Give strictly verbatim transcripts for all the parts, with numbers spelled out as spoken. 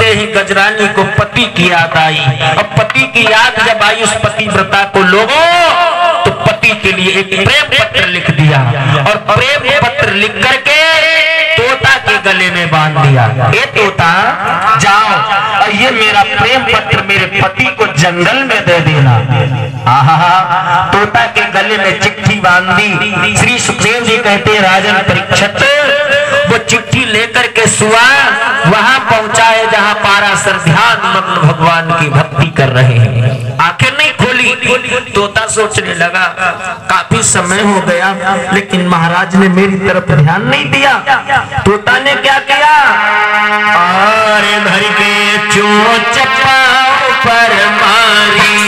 ही गजरानी को पति की याद आई। अब पति की याद जब आई उस पतिव्रता को लोगों, तो पति के लिए एक प्रेम पत्र लिख दिया और प्रेम पत्र लिख करके तोता के गले में बांध दिया। ए तोता जाओ और ये मेरा प्रेम पत्र मेरे पति को जंगल में दे देना। आहा, तोता के गले में चिट्ठी बांध दी। श्री सुखदेव जी कहते हैं राजन परीक्षित वो चिट्ठी लेकर के सुआ वहां पहुंचा है जहां पाराशर ध्यान मग्न भगवान की भक्ति कर रहे हैं। आंखें नहीं खोली। तोता सोचने लगा काफी समय हो गया लेकिन महाराज ने मेरी तरफ ध्यान नहीं दिया। तोता ने क्या किया, अरे भर के चोंच पाँव पर मारी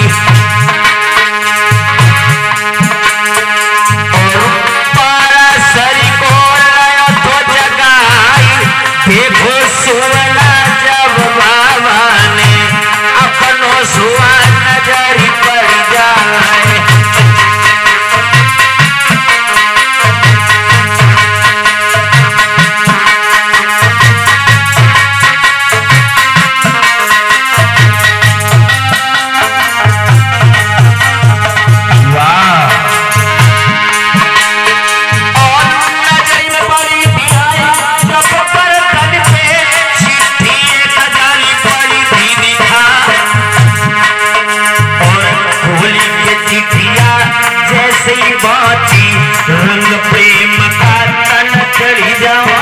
और पाराशर को लाया तो जगाई। देखो सुवला जब बाबा ने अपनो सुआ नजर पड़ जाए। रंग प्रेम का तन चढ़ी जाओ।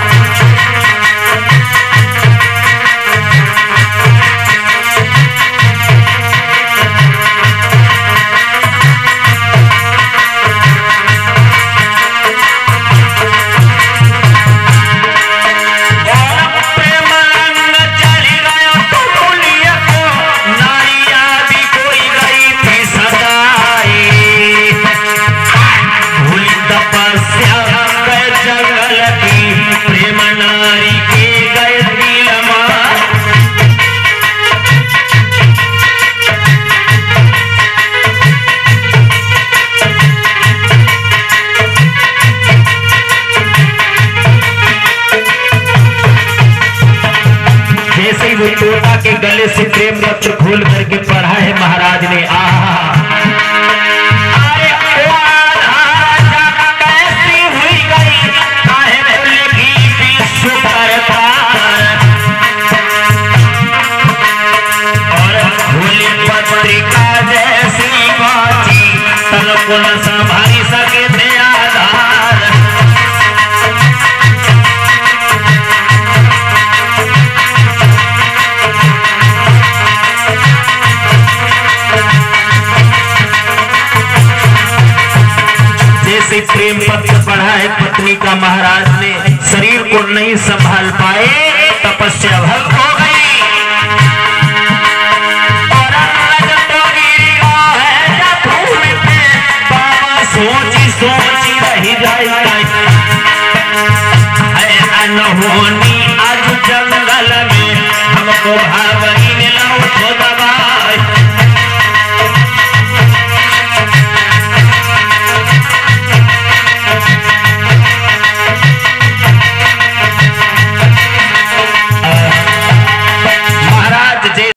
तोता के गले से प्रेम पत्र खोल करके पढ़ा है महाराज ने। आहा, अरे कैसी हुई गई काहे भूलेगी विश्व करतार। और भूली पत्रिका जैसी बाची तन को न संभाली सके थे आधार। प्रेम पत्र पढ़ा है पत्नी का महाराज ने, शरीर को नहीं संभाल पाए, तपस्या भंग हो गई। और है बाबा सोची सोची रही जाए अनहोनी आज जंगल में हमको